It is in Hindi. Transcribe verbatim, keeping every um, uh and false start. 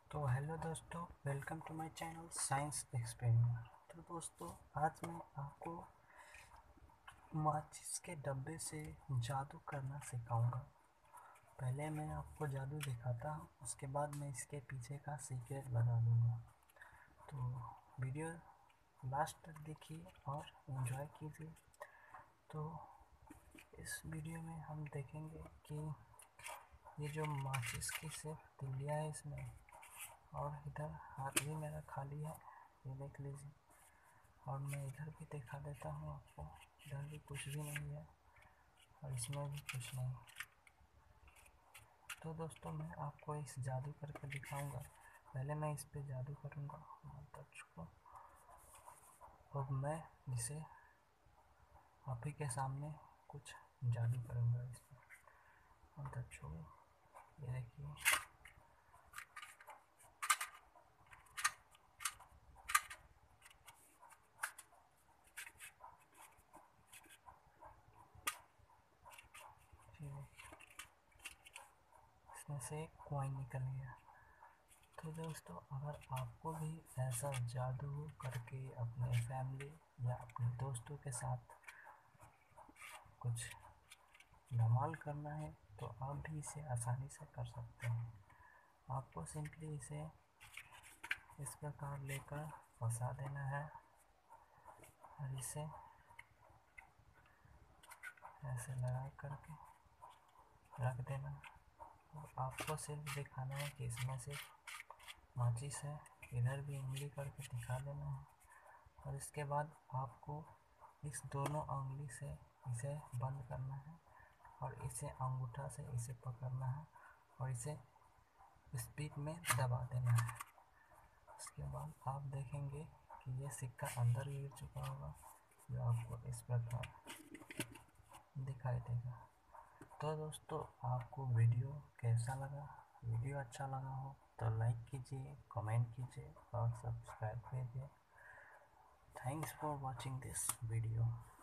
तो हेलो दोस्तों, welcome to my channel science experiment. तो दोस्तों, आज मैं आपको माचिस के डब्बे से जादू करना सिखाऊंगा। पहले मैं आपको जादू दिखाता हूँ, उसके बाद मैं इसके पीछे का सीक्रेट बता दूंगा। तो वीडियो लास्ट तक देखिए और एंजॉय कीजिए। तो इस वीडियो में हम देखेंगे कि ये जो माचिस की सिर्फ तिल्लियाँ है इसमें, और इधर हाथ भी मेरा खाली है, ये देख लीजिए। और मैं इधर भी दिखा देता हूँ आपको, इधर भी कुछ भी नहीं है और इसमें भी कुछ नहीं। तो दोस्तों, मैं आपको इस जादू करके दिखाऊंगा। पहले मैं इस पे जादू करूँगा टच को, और मैं जिसे आप ही के सामने कुछ जादू करूँगा इस पर टच को। ये देखिए, इसमें से एक कॉइन निकल गया। तो दोस्तों, अगर आपको भी ऐसा जादू करके अपने फैमिली या अपने दोस्तों के साथ कुछ धमाल करना है, तो आप भी इसे आसानी से कर सकते हैं। आपको सिंपली इसे इस प्रकार लेकर फंसा देना है और इसे ऐसे लगा करके रख देना। और आपको सिर्फ दिखाना है कि इसमें सिर्फ माचिस है, इधर भी उंगली करके दिखा देना है। और इसके बाद आपको इस दोनों उंगली से इसे बंद करना है और इसे अंगूठा से इसे पकड़ना है और इसे स्पीड में दबा देना है। उसके बाद आप देखेंगे कि ये सिक्का अंदर गिर चुका होगा, जो आपको इस प्रकार दिखाई देगा। तो दोस्तों, आपको वीडियो कैसा लगा? वीडियो अच्छा लगा हो तो लाइक कीजिए, कमेंट कीजिए और सब्सक्राइब कीजिए। Thanks for watching this video.